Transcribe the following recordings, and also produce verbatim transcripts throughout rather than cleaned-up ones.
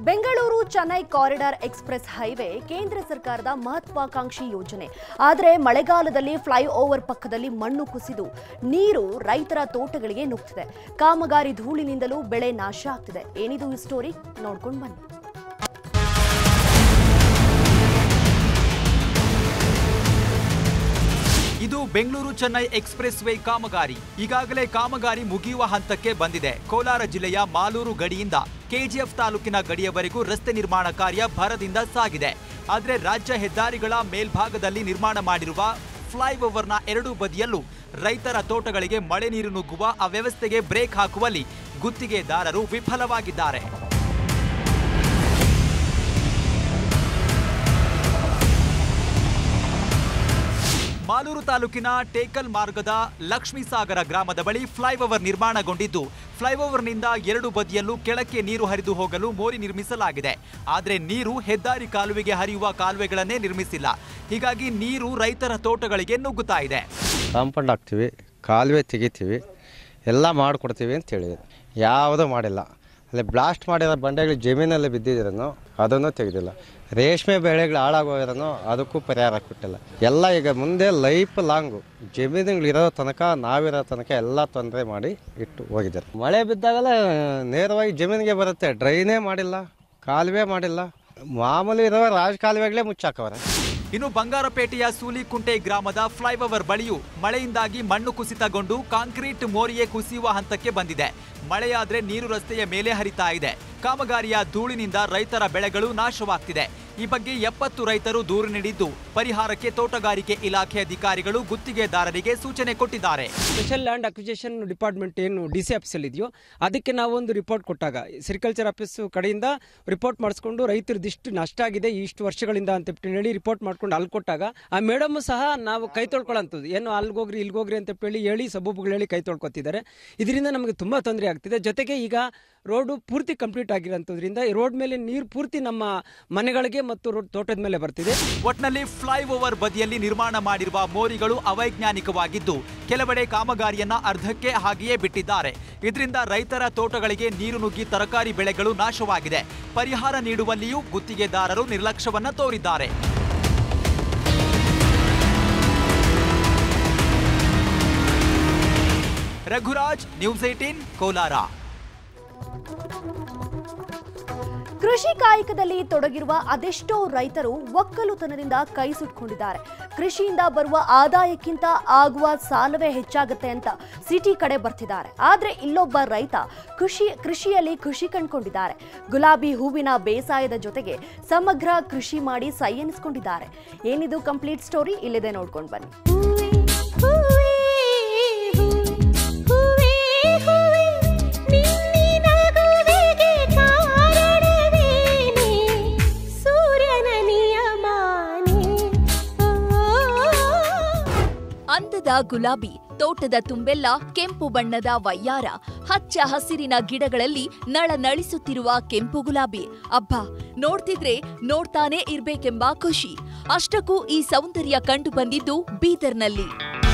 Bengaluru Chennai corridor express highway ಕೇಂದ್ರ ಸರ್ಕಾರದ ಮಹತ್ವಾಕಾಂಕ್ಷಿ ಯೋಜನೆ. ಆದರೆ ಮಳೆಗಾಲದಲ್ಲಿ ಫ್ಲೈಓವರ್ ಪಕ್ಕದಲ್ಲಿ ಮಣ್ಣು ಕುಸಿದು ನೀರು ರೈತರ ತೋಟಗಳಿಗೆ ನುಗ್ತಿದೆ. ಕಾಮಗಾರಿ ಧೂಳಿನಿಂದಲೂ ಬೆಳೆ ನಾಶ ಆಗ್ತಿದೆ. ಏನಿದು ಈ ಸ್ಟೋರಿ ನೋಡ್ಕೊಂಡು ಬನ್ನಿ. ಇದು ಬೆಂಗಳೂರು ಚೆನ್ನೈ ಎಕ್ಸ್‌ಪ್ರೆಸ್ ವೇ ಕಾಮಗಾರಿ. ಈಗಾಗಲೇ ಕಾಮಗಾರಿ ಮುಗಿಯುವ ಹಂತಕ್ಕೆ ಬಂದಿದೆ. ಕೋಲಾರ ಜಿಲ್ಲೆಯ ಮಾಲೂರು ಗಡಿಯಿಂದ ಕೆಜಿಎಫ್ ತಾಲೂಕಿನ ಗಡಿಯವರೆಗೂ ರಸ್ತೆ ನಿರ್ಮಾಣ ಕಾರ್ಯ ಭರದಿಂದ ಸಾಗಿದೆ. ಆದರೆ ರಾಜ್ಯ ಹೆದ್ದಾರಿಗಳ ಮೇಲ್ಭಾಗದಲ್ಲಿ ನಿರ್ಮಾಣ ಮಾಡಿರುವ ಫ್ಲೈಓವರ್ನ ಎರಡೂ ಬದಿಯಲ್ಲೂ ರೈತರ ತೋಟಗಳಿಗೆ ಮಳೆ ನೀರು ನುಗ್ಗುವ ಅವ್ಯವಸ್ಥೆಗೆ ಬ್ರೇಕ್ ಹಾಕುವಲ್ಲಿ ಗುತ್ತಿಗೆದಾರರು ವಿಫಲವಾಗಿದ್ದಾರೆ. ಮಾಲೂರು ತಾಲೂಕಿನ ಟೇಕಲ್ ಮಾರ್ಗದ ಲಕ್ಷ್ಮೀಸಾಗರ ಗ್ರಾಮದ ಬಳಿ ಫ್ಲೈಓವರ್ ನಿರ್ಮಾಣಗೊಂಡಿದ್ದು, ಫ್ಲೈಓವರ್ನಿಂದ ಎರಡು ಬದಿಯಲ್ಲೂ ಕೆಳಕ್ಕೆ ನೀರು ಹರಿದು ಹೋಗಲು ಮೋರಿ ನಿರ್ಮಿಸಲಾಗಿದೆ. ಆದರೆ ನೀರು ಹೆದ್ದಾರಿ ಕಾಲುವೆಗೆ ಹರಿಯುವ ಕಾಲುವೆಗಳನ್ನೇ ನಿರ್ಮಿಸಿಲ್ಲ. ಹೀಗಾಗಿ ನೀರು ರೈತರ ತೋಟಗಳಿಗೆ ನುಗ್ಗುತ್ತಾ ಇದೆ. ಕಾಂಪೌಂಡ್ ಹಾಕ್ತೀವಿ, ಕಾಲುವೆ ತೆಗಿತೀವಿ, ಎಲ್ಲ ಮಾಡಿಕೊಡ್ತೀವಿ ಅಂತ ಹೇಳಿದ್ರು. ಯಾವುದೂ ಮಾಡಿಲ್ಲ. ಅಲ್ಲಿ ಬ್ಲಾಸ್ಟ್ ಮಾಡಿರೋ ಬಂಡೆಗಳು ಜಮೀನಲ್ಲಿ ಬಿದ್ದಿದ್ರೂ ಅದನ್ನು ತೆಗೆದಿಲ್ಲ. ರೇಷ್ಮೆ ಬೆಳೆಗಳು ಹಾಳಾಗೋದ್ರೂ ಅದಕ್ಕೂ ಪರಿಹಾರ ಕೊಟ್ಟಿಲ್ಲ. ಎಲ್ಲ ಈಗ ಮುಂದೆ ಲೈಫ್ ಲಾಂಗು ಜಮೀನುಗಳಿರೋ ತನಕ ನಾವಿರೋ ತನಕ ಎಲ್ಲ ತೊಂದರೆ ಮಾಡಿ ಇಟ್ಟು ಹೋಗಿದ್ದಾರೆ. ಮಳೆ ಬಿದ್ದಾಗಲೇ ನೇರವಾಗಿ ಜಮೀನಿಗೆ ಬರುತ್ತೆ. ಡ್ರೈನೇ ಮಾಡಿಲ್ಲ, ಕಾಲುವೆ ಮಾಡಿಲ್ಲ. ಮಾಮೂಲಿ ಇರೋ ರಾಜ ಕಾಲುವೆಗಳೇ ಮುಚ್ಚಾಕವ್ರೆ. ಇನ್ನು ಬಂಗಾರಪೇಟೆಯ ಸೂಲಿಕುಂಟೆ ಗ್ರಾಮದ ಫ್ಲೈಓವರ್ ಬಳಿಯೂ ಮಳೆಯಿಂದಾಗಿ ಮಣ್ಣು ಕುಸಿತಗೊಂಡು ಕಾಂಕ್ರೀಟ್ ಮೋರಿಯೇ ಕುಸಿಯುವ ಹಂತಕ್ಕೆ ಬಂದಿದೆ. ಮಳೆಯಾದ್ರೆ ನೀರು ರಸ್ತೆಯ ಮೇಲೆ ಹರಿತಾ ಇದೆ. ಕಾಮಗಾರಿಯ ಧೂಳಿನಿಂದ ರೈತರ ಬೆಳೆಗಳು ನಾಶವಾಗ್ತಿದೆ. ಈ ಬಗ್ಗೆ ಎಪ್ಪತ್ತು ರೈತರು ದೂರು ನೀಡಿದ್ದು, ಪರಿಹಾರಕ್ಕೆ ತೋಟಗಾರಿಕೆ ಇಲಾಖೆ ಅಧಿಕಾರಿಗಳು ಗುತ್ತಿಗೆದಾರರಿಗೆ ಸೂಚನೆ ಕೊಟ್ಟಿದ್ದಾರೆ. ಸ್ಪೆಷಲ್ ಲ್ಯಾಂಡ್ ಅಕ್ವಿಜಿಷನ್ ಡಿಪಾರ್ಟ್ಮೆಂಟ್ ಏನು ಡಿ ಸಿ ಆಫೀಸಲ್ಲಿ ಇದೆಯೋ ಅದಕ್ಕೆ ನಾವು ಒಂದು ರಿಪೋರ್ಟ್ ಕೊಟ್ಟಾಗ ಸೆರಿಕಲ್ಚರ್ ಆಫೀಸ್ ಕಡೆಯಿಂದ ರಿಪೋರ್ಟ್ ಮಾಡಿಸ್ಕೊಂಡು ರೈತರದ್ದು ಇಷ್ಟು ನಷ್ಟ ಆಗಿದೆ ಇಷ್ಟು ವರ್ಷಗಳಿಂದ ಅಂತ ಹೇಳಿ ರಿಪೋರ್ಟ್ ಮಾಡ್ಕೊಂಡು ಅಲ್ಲಿ ಕೊಟ್ಟಾಗ ಆ ಮೇಡಮ್ ಸಹ ನಾವು ಕೈ ತೊಳ್ಕೊಳ್ಳೋಂಥದ್ದು ಏನು ಅಲ್ಗೋಗ್ರಿ ಇಲ್ಗೋಗ್ರಿ ಅಂತ ಹೇಳಿ ಹೇಳಿ ಸಬೂಬುಗಳು ಹೇಳಿ ಕೈ ತೊಳ್ಕೊತಿದ್ದಾರೆ. ಇದರಿಂದ ನಮಗೆ ತುಂಬ ತೊಂದರೆ ಆಗ್ತಿದೆ. ಜೊತೆಗೆ ಈಗ ರೋಡು ಪೂರ್ತಿ ಕಂಪ್ಲೀಟ್ ಆಗಿರೋಂಥದ್ರಿಂದ ಈ ರೋಡ್ ಮೇಲೆ ನೀರು ಪೂರ್ತಿ ನಮ್ಮ ಮನೆಗಳಿಗೆ ಮತ್ತು ರೋಡ್ ತೋಟದ ಮೇಲೆ ಬರ್ತಿದೆ. ಒಟ್ನಲ್ಲಿ ಫ್ಲೈಓವರ್ ಬದಿಯಲ್ಲಿ ನಿರ್ಮಾಣ ಮಾಡಿರುವ ಮೋರಿಗಳು ಅವೈಜ್ಞಾನಿಕವಾಗಿದ್ದು, ಕೆಲವೆಡೆ ಕಾಮಗಾರಿಯನ್ನ ಅರ್ಧಕ್ಕೆ ಹಾಗೆಯೇ ಬಿಟ್ಟಿದ್ದಾರೆ. ಇದರಿಂದ ರೈತರ ತೋಟಗಳಿಗೆ ನೀರು ನುಗ್ಗಿ ತರಕಾರಿ ಬೆಳೆಗಳು ನಾಶವಾಗಿದೆ. ಪರಿಹಾರ ನೀಡುವಲ್ಲಿಯೂ ಗುತ್ತಿಗೆದಾರರು ನಿರ್ಲಕ್ಷ್ಯವನ್ನ ತೋರಿದ್ದಾರೆ. Raghuraj, news eighteen, Kolar. ಕೃಷಿ ಕಾಯಕದಲ್ಲಿ ತೊಡಗಿರುವ ಅದೆಷ್ಟೋ ರೈತರು ಒಕ್ಕಲುತನದಿಂದ ಕೈ ಸುಟ್ಕೊಂಡಿದ್ದಾರೆ. ಕೃಷಿಯಿಂದ ಬರುವ ಆದಾಯಕ್ಕಿಂತ ಆಗುವ ಸಾಲವೇ ಹೆಚ್ಚಾಗುತ್ತೆ ಅಂತ ಸಿಟಿ ಕಡೆ ಬರ್ತಿದ್ದಾರೆ. ಆದರೆ ಇಲ್ಲೊಬ್ಬ ರೈತ ಕೃಷಿ ಕೃಷಿಯಲ್ಲಿ ಖುಷಿ ಕಂಡುಕೊಂಡಿದ್ದಾರೆ. ಗುಲಾಬಿ ಹೂವಿನ ಬೇಸಾಯದ ಜೊತೆಗೆ ಸಮಗ್ರ ಕೃಷಿ ಮಾಡಿ ಸೈ ಎನಿಸ್ಕೊಂಡಿದ್ದಾರೆ. ಏನಿದು ಕಂಪ್ಲೀಟ್ ಸ್ಟೋರಿ ಇಲ್ಲಿದೆ, ನೋಡ್ಕೊಂಡು ಬನ್ನಿ. ಅಂದದ ಗುಲಾಬಿ, ತೋಟದ ತುಂಬೆಲ್ಲ ಕೆಂಪು ಬಣ್ಣದ ವಯ್ಯಾರ, ಹಚ್ಚ ಹಸಿರಿನ ಗಿಡಗಳಲ್ಲಿ ನಳನಳಿಸುತ್ತಿರುವ ಕೆಂಪು ಗುಲಾಬಿ. ಅಬ್ಬಾ, ನೋಡ್ತಿದ್ರೆ ನೋಡ್ತಾನೇ ಇರ್ಬೇಕೆಂಬ ಖುಷಿ. ಅಷ್ಟಕ್ಕೂ ಈ ಸೌಂದರ್ಯ ಕಂಡು ಬಂದಿದ್ದು ಬೀದರ್ನಲ್ಲಿ.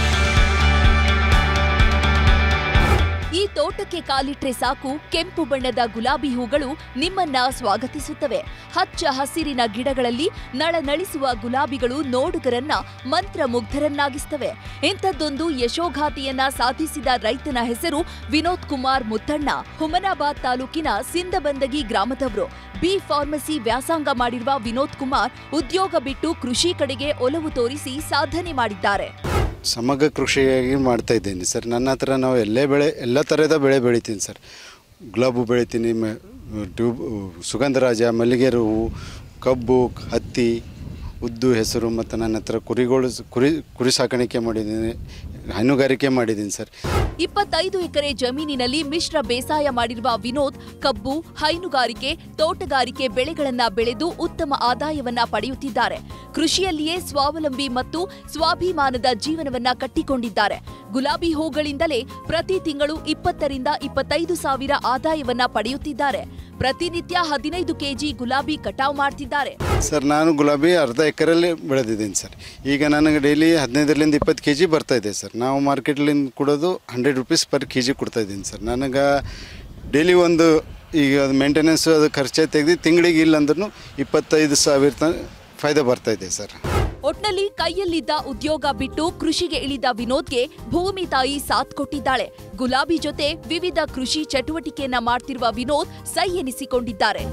ಈ ತೋಟಕ್ಕೆ ಕಾಲಿಟ್ರೆ ಸಾಕು, ಕೆಂಪು ಬಣ್ಣದ ಗುಲಾಬಿ ಹೂಗಳು ನಿಮ್ಮನ್ನ ಸ್ವಾಗತಿಸುತ್ತವೆ. ಹಚ್ಚ ಹಸಿರಿನ ಗಿಡಗಳಲ್ಲಿ ನಳನಳಿಸುವ ಗುಲಾಬಿಗಳು ನೋಡುಗರನ್ನ ಮಂತ್ರಮುಗ್ಧರನ್ನಾಗಿಸ್ತವೆ. ಇಂಥದ್ದೊಂದು ಯಶೋಗಾಥೆಯನ್ನ ಸಾಧಿಸಿದ ರೈತನ ಹೆಸರು ವಿನೋದ್ ಕುಮಾರ್ ಮುತ್ತಣ್ಣ. ಹುಮನಾಬಾದ್ ತಾಲೂಕಿನ ಸಿಂದಬಂದಗಿ ಗ್ರಾಮದವರು. ಬಿ ಫಾರ್ಮಸಿ ವ್ಯಾಸಂಗ ಮಾಡಿರುವ ವಿನೋದ್ ಕುಮಾರ್ ಉದ್ಯೋಗ ಬಿಟ್ಟು ಕೃಷಿ ಕಡೆಗೆ ಒಲವು ತೋರಿಸಿ ಸಾಧನೆ ಮಾಡಿದ್ದಾರೆ. ಸಮಗ್ರ ಕೃಷಿಯಾಗಿ ಮಾಡ್ತಾ ಇದ್ದೀನಿ ಸರ್. ನನ್ನ ಹತ್ರ ನಾವು ಎಲ್ಲೇ ಬೆಳೆ ಎಲ್ಲ ಥರದ ಬೆಳೆ ಬೆಳಿತೀನಿ ಸರ್. ಗುಲಾಬಿ ಬೆಳಿತೀನಿ, ಟ್ಯೂಬ್ ಸುಗಂಧರಾಜ, ಮಲ್ಲಿಗೆ ಹೂವು, ಕಬ್ಬು, ಹತ್ತಿ, ಉದ್ದು, ಹೆಸರು, ಮತ್ತು ನನ್ನ ಹತ್ರ ಕುರಿಗಳು ಕುರಿ ಕುರಿ ಸಾಕಾಣಿಕೆ ಮಾಡಿದ್ದೀನಿ, ಹೈನುಗಾರಿಕೆ ಮಾಡಿದ್ದೀನಿ ಸರ್. ಇಪ್ಪತ್ತೈದು ಎಕರೆ ಜಮೀನಿನಲ್ಲಿ ಮಿಶ್ರ ಬೇಸಾಯ ಮಾಡಿರುವ ವಿನೋದ್ ಕಬ್ಬು, ಹೈನುಗಾರಿಕೆ, ತೋಟಗಾರಿಕೆ ಬೆಳೆಗಳನ್ನ ಬೆಳೆದು ಉತ್ತಮ ಆದಾಯವನ್ನ ಪಡೆಯುತ್ತಿದ್ದಾರೆ. ಕೃಷಿಯಲ್ಲಿಯೇ ಸ್ವಾವಲಂಬಿ ಮತ್ತು ಸ್ವಾಭಿಮಾನದ ಜೀವನವನ್ನ ಕಟ್ಟಿಕೊಂಡಿದ್ದಾರೆ. ಗುಲಾಬಿ ಹೂಗಳಿಂದಲೇ ಪ್ರತಿ ತಿಂಗಳು ಇಪ್ಪತ್ತರಿಂದ ಇಪ್ಪತ್ತೈದು ಸಾವಿರ ಆದಾಯವನ್ನ ಪಡೆಯುತ್ತಿದ್ದಾರೆ. ಪ್ರತಿನಿತ್ಯ ಹದಿನೈದು ಕೆಜಿ ಗುಲಾಬಿ ಕಟಾವು ಮಾಡ್ತಿದ್ದಾರೆ. ಸರ್, ನಾನು ಗುಲಾಬಿ ಅರ್ಧ ಎಕರೆಲ್ಲಿ ಬೆಳೆದಿದ್ದೀನಿ ಸರ್. ಈಗ ನನಗೆ ಡೈಲಿ ಹದಿನೈದರಿಂದ ಇಪ್ಪತ್ತು ಕೆ ಜಿ ಬರ್ತಾ ಇದೆ ಸರ್. ನಾವು ಮಾರ್ಕೆಟ್ಲಿಂದ ಕೊಡೋದು hundred rupees per K G ಕೊಡ್ತಾ ಇದ್ದೀನಿ ಸರ್. ನನಗೆ ಡೈಲಿ ಒಂದು ಈಗ ಅದು ಮೇಂಟೆನೆನ್ಸ್ ಅದು ಖರ್ಚು ತೆಗೆದು ತಿಂಗಳಿಗೆ ಇಲ್ಲ ಅಂದ್ರೂ ಇಪ್ಪತ್ತೈದು ಸಾವಿರ ತನಕ ಫಾಯ್ದೆ ಬರ್ತಾಯಿದೆ ಸರ್. ಒಟ್ನಲ್ಲಿ ಕೈಯಲ್ಲಿದ್ದ ಉದ್ಯೋಗ ಬಿಟ್ಟು ಕೃಷಿಗೆ ಇಳಿದ ವಿನೋದ್ಗೆ ಭೂಮಿ ತಾಯಿ ಸಾಥ್ ಕೊಟ್ಟಿದ್ದಾಳೆ. ಗುಲಾಬಿ ಜೊತೆ ವಿವಿಧ ಕೃಷಿ ಚಟುವಟಿಕೆಯನ್ನ ಮಾಡ್ತಿರುವ ವಿನೋದ್ ಸೈ ಎನಿಸಿಕೊಂಡಿದ್ದಾರೆ.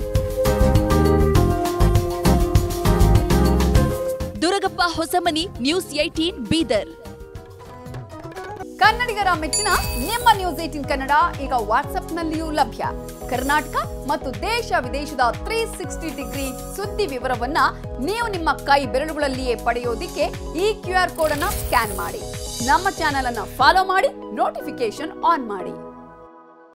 Duragappa Hosamani, news eighteen Bidar. ಕನ್ನಡಿಗರ ಮೆಚ್ಚಿನ ನಿಮ್ಮ ನ್ಯೂಸ್ ಏಟೀನ್ ಕನ್ನಡ ಈಗ ವಾಟ್ಸ್ಆಪ್ನಲ್ಲಿಯೂ ಲಭ್ಯ. ಕರ್ನಾಟಕ ಮತ್ತು ದೇಶ ವಿದೇಶದ ತ್ರೀ ಸಿಕ್ಸ್ಟಿ ಡಿಗ್ರಿ ಸುದ್ದಿ ವಿವರವನ್ನ ನೀವು ನಿಮ್ಮ ಕೈ ಬೆರಳುಗಳಲ್ಲಿಯೇ ಪಡೆಯೋದಿಕ್ಕೆ ಈ ಕ್ಯೂ ಆರ್ ಕೋಡ್ ಅನ್ನ ಸ್ಕ್ಯಾನ್ ಮಾಡಿ. ನಮ್ಮ ಚಾನೆಲ್ ಅನ್ನ ಫಾಲೋ ಮಾಡಿ, ನೋಟಿಫಿಕೇಶನ್ ಆನ್ ಮಾಡಿ.